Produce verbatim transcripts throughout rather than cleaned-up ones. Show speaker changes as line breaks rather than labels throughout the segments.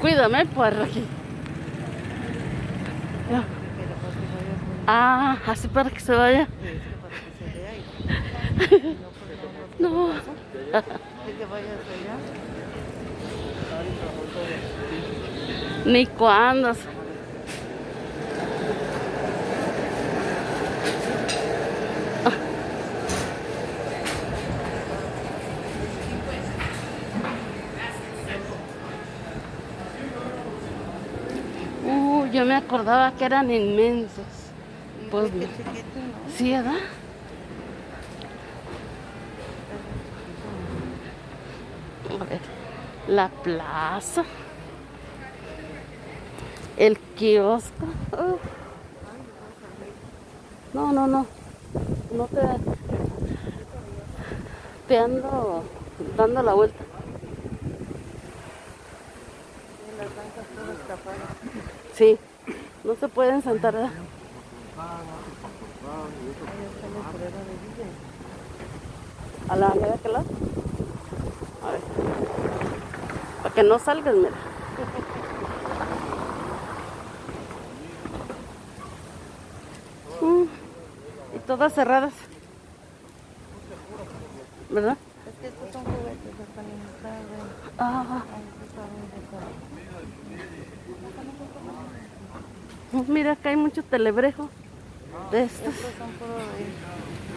Cuídame por aquí. Ya. Ah, así para que se vaya. No. Ni cuándo. Uh, yo me acordaba que eran inmensos. Pues no. Sí, ¿verdad? A ver, la plaza, el kiosco. Uh. No, no, no, no te, te ando dando la vuelta. Sí, no se pueden sentar, ¿verdad? ¿A la de aquel lado? A ver. Para que no salgas, mira. Mm, y todas cerradas. ¿Verdad?
Es que estos son juguetes, están limitados.
Ah. Mira, acá hay mucho telebrejo de estos.
Estos son puro de...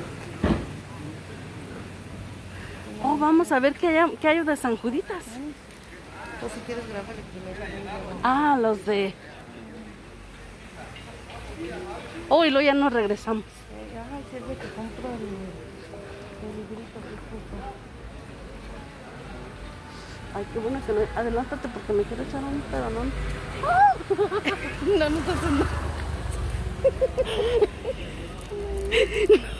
Oh, vamos a ver qué hay, qué hay de San Juditas.
Pues si quieres grabarle primero.
Ah, los de... Oh, y luego ya nos regresamos.
Ay, si es de que compro el, el librito que puso.
Ay, qué bueno que no... Adelántate porque me quiero echar un pedonón. ¡Oh! No, no estás haciendo...